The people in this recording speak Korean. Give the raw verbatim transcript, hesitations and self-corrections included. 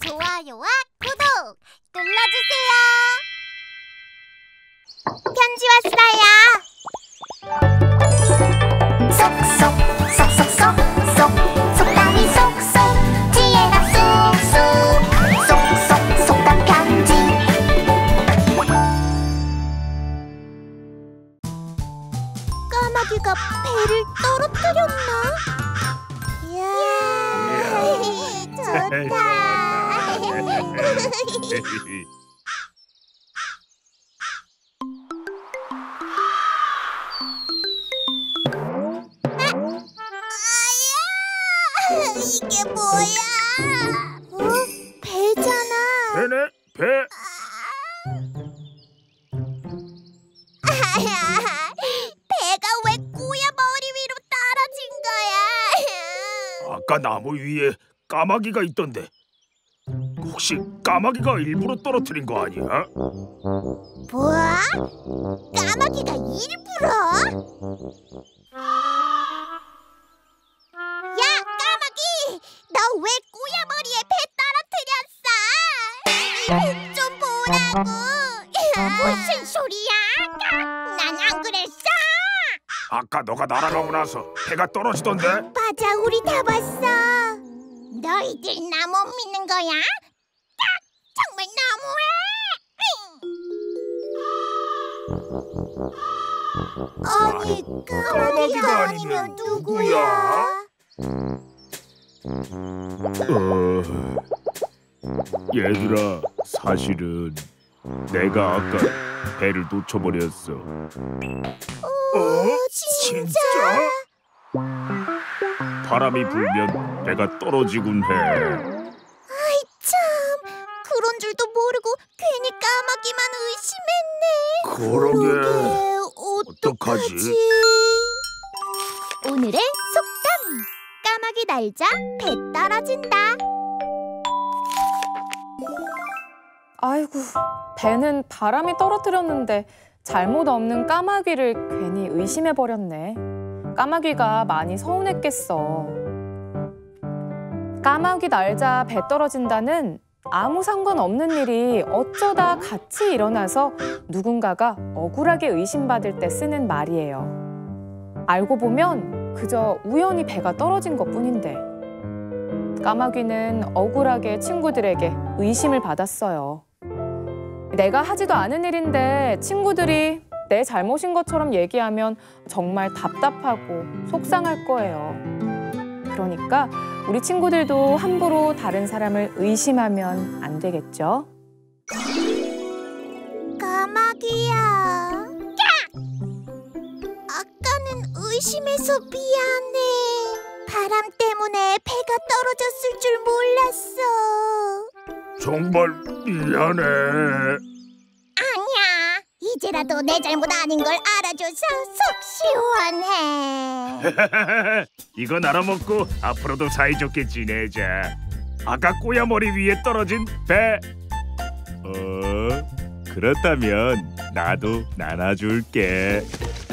좋아요와 구독 눌러주세요. 편지 왔어요. 쏙쏙 쏙쏙쏙 쏙 속담이 쏙쏙 지혜가 쑥쑥 쏙쏙 속담 편지. 까마귀가 배를 떨어뜨렸나? 이야, 좋다. 이게 뭐야? 어? 배잖아. 배네, 배. 배가 왜 꼬야 머리 위로 떨어진 거야? 아까 나무 위에 까마귀가 있던데. 혹시 까마귀가 일부러 떨어뜨린 거 아니야? 뭐? 까마귀가 일부러? 야, 까마귀! 너 왜 꼬야 머리에 배 떨어뜨렸어? 좀 보라고. 무슨 소리야? 난 안 그랬어. 아까 너가 날아가고 나서 배가 떨어지던데. 맞아, 우리 다 봤어. 너희들 나 못 믿는 거야? 정말 너무해. 아니, 까마귀가 아니면 누구야? 어... 얘들아, 사실은 내가 아까 배를 놓쳐버렸어. 어? 진짜? 진짜? 바람이 불면 배가 떨어지곤 해. 아이 참, 그런 줄도 모르고 괜히 까마귀만 의심했네. 그러게, 어떡하지? 어떡하지? 오늘의 속담. 까마귀 날자 배 떨어진다. 아이고, 배는 바람이 떨어뜨렸는데 잘못 없는 까마귀를 괜히 의심해버렸네. 까마귀가 많이 서운했겠어. 까마귀 날자 배 떨어진다는 아무 상관없는 일이 어쩌다 같이 일어나서 누군가가 억울하게 의심받을 때 쓰는 말이에요. 알고 보면 그저 우연히 배가 떨어진 것뿐인데 까마귀는 억울하게 친구들에게 의심을 받았어요. 내가 하지도 않은 일인데 친구들이 내 잘못인 것처럼 얘기하면 정말 답답하고 속상할 거예요. 그러니까 우리 친구들도 함부로 다른 사람을 의심하면 안 되겠죠? 까마귀야. 야! 아까는 의심해서 미안해. 바람 때문에 배가 떨어졌을 줄 몰랐어. 정말 미안해. 아니야. 이제라도 내 잘못 아닌 걸 알아줘서 속 시원해. 이건 알아먹고 앞으로도 사이좋게 지내자. 아까 꼬야 머리 위에 떨어진 배. 어, 그렇다면 나도 나눠줄게.